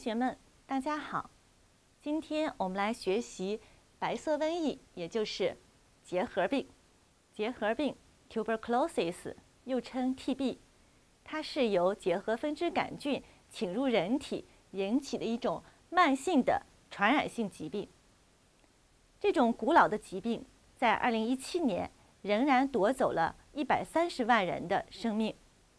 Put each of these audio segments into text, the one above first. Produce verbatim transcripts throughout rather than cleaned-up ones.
学们，大家好。今天我们来学习白色瘟疫，也就是结核病。结核病 （tuberculosis） 又称 T B， 它是由结核分支杆菌侵入人体引起的一种慢性的传染性疾病。这种古老的疾病在二零一七年仍然夺走了一百三十万人的生命。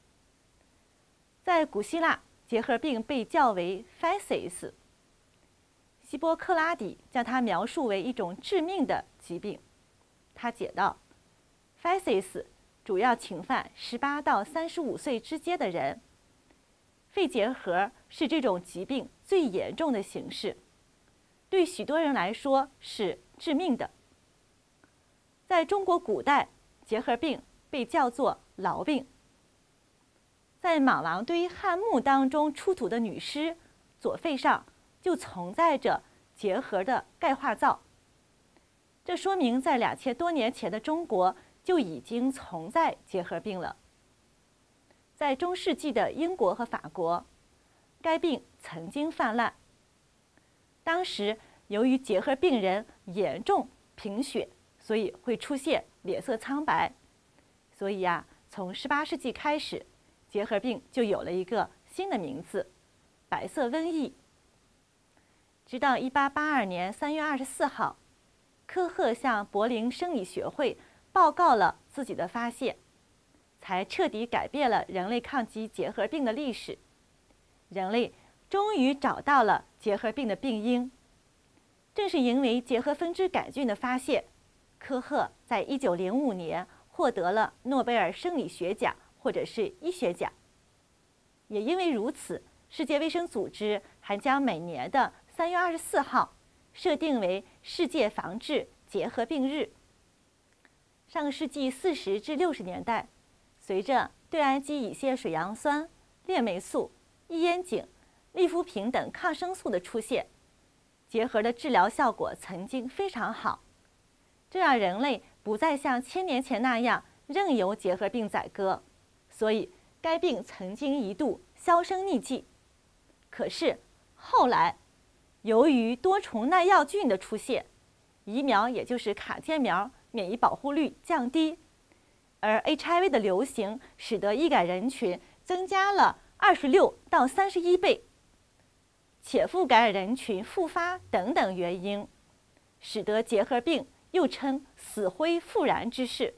在古希腊，结核病被叫为 phthisis， 希波克拉底将它描述为一种致命的疾病。他解道 ，phthisis 主要侵犯十八到三十五岁之间的人。肺结核是这种疾病最严重的形式，对许多人来说是致命的。在中国古代，结核病被叫做痨病。在马王堆汉墓当中出土的女尸左肺上就存在着结核的钙化灶，这说明在两千多年前的中国就已经存在结核病了。在中世纪的英国和法国，该病曾经泛滥。当时由于结核病人严重贫血，所以会出现脸色苍白，所以呀，从十八世纪开始，结核病就有了一个新的名字——白色瘟疫。直到一八八二年三月二十四号，科赫向柏林生理学会报告了自己的发现，才彻底改变了人类抗击结核病的历史。人类终于找到了结核病的病因。正是因为结核分支杆菌的发现，科赫在一九零五年获得了诺贝尔生理学奖或者是医学奖。也因为如此，世界卫生组织还将每年的三月二十四号设定为世界防治结核病日。上个世纪四十至六十年代，随着对氨基乙酰水杨酸、链霉素、异烟肼、利福平等抗生素的出现，结核的治疗效果曾经非常好，这让人类不再像千年前那样任由结核病宰割，所以该病曾经一度销声匿迹。可是后来，由于多重耐药菌的出现，疫苗也就是卡介苗免疫保护率降低，而 H I V 的流行使得易感人群增加了二十六到三十一倍，潜伏感染人群复发等等原因，使得结核病又称死灰复燃之势。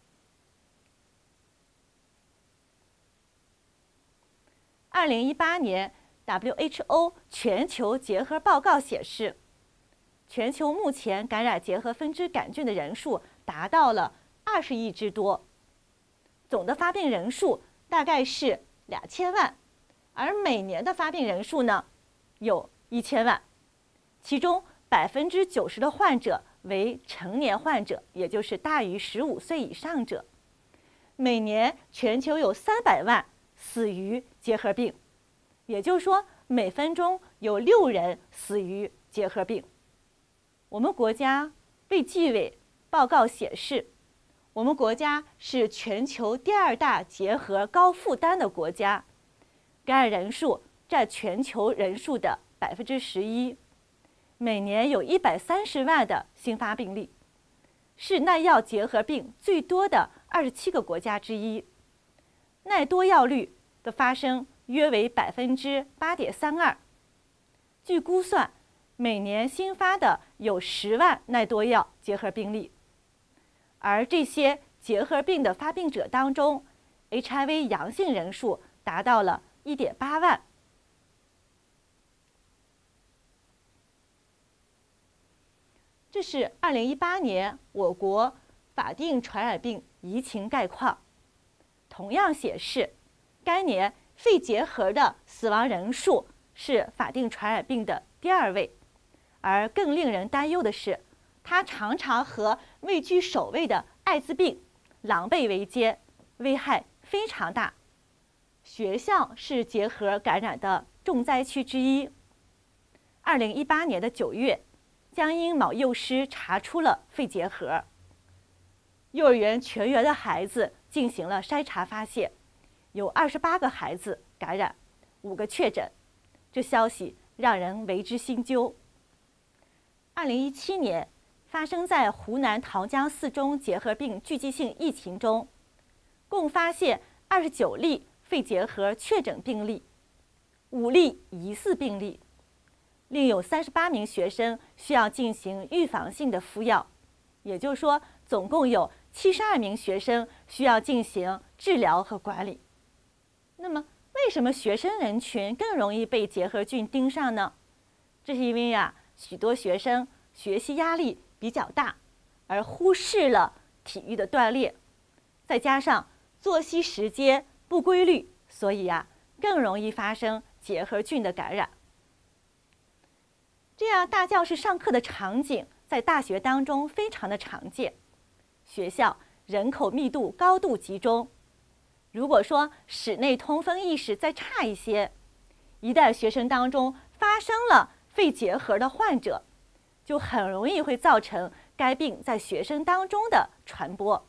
二零一八年 W H O 全球结核报告显示，全球目前感染结核分支杆菌的人数达到了二十亿之多，总的发病人数大概是两千万，而每年的发病人数呢，有一千万，其中百分之九十的患者为成年患者，也就是大于十五岁以上者。每年全球有三百万死于结核病，也就是说，每分钟有六人死于结核病。我们国家卫计委报告显示，我们国家是全球第二大结核高负担的国家，感染人数占全球人数的百分之十一，每年有一百三十万的新发病例，是耐药结核病最多的二十七个国家之一。耐多药率的发生约为百分之八点三二。据估算，每年新发的有十万耐多药结核病例，而这些结核病的发病者当中 ，H I V 阳性人数达到了一点八万。这是二零一八年我国法定传染病疫情概况，同样显示，该年肺结核的死亡人数是法定传染病的第二位，而更令人担忧的是，它常常和位居首位的艾滋病狼狈为奸，危害非常大。学校是结核感染的重灾区之一。二零一八年的九月，江阴某幼师查出了肺结核，幼儿园全员的孩子进行了筛查，发现有二十八个孩子感染，五个确诊。这消息让人为之心揪。二零一七年，发生在湖南桃江四中结核病聚集性疫情中，共发现二十九例肺结核确诊病例，五例疑似病例，另有三十八名学生需要进行预防性的服药，也就是说，总共有七十二名学生需要进行治疗和管理。那么，为什么学生人群更容易被结核菌盯上呢？这是因为呀、啊，许多学生学习压力比较大，而忽视了体育的锻炼，再加上作息时间不规律，所以呀、啊，更容易发生结核菌的感染。这样大教室上课的场景在大学当中非常的常见。学校人口密度高度集中，如果说室内通风意识再差一些，一旦学生当中发生了肺结核的患者，就很容易会造成该病在学生当中的传播。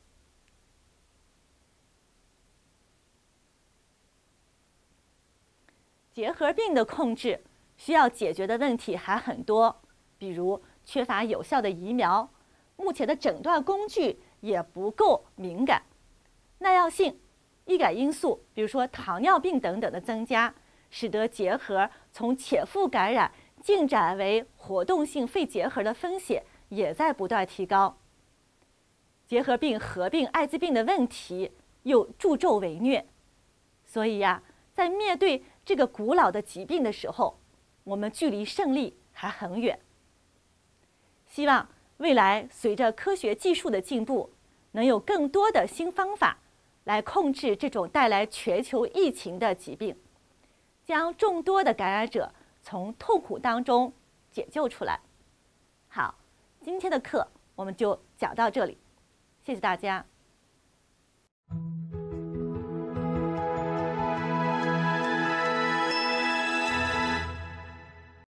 结核病的控制需要解决的问题还很多，比如缺乏有效的疫苗，目前的诊断工具也不够敏感，耐药性、易感因素，比如说糖尿病等等的增加，使得结核从潜伏感染进展为活动性肺结核的风险也在不断提高。结核病合并艾滋病的问题又助纣为虐，所以呀、啊，在面对这个古老的疾病的时候，我们距离胜利还很远。希望未来随着科学技术的进步，能有更多的新方法来控制这种带来全球疫情的疾病，将众多的感染者从痛苦当中解救出来。好，今天的课我们就讲到这里，谢谢大家。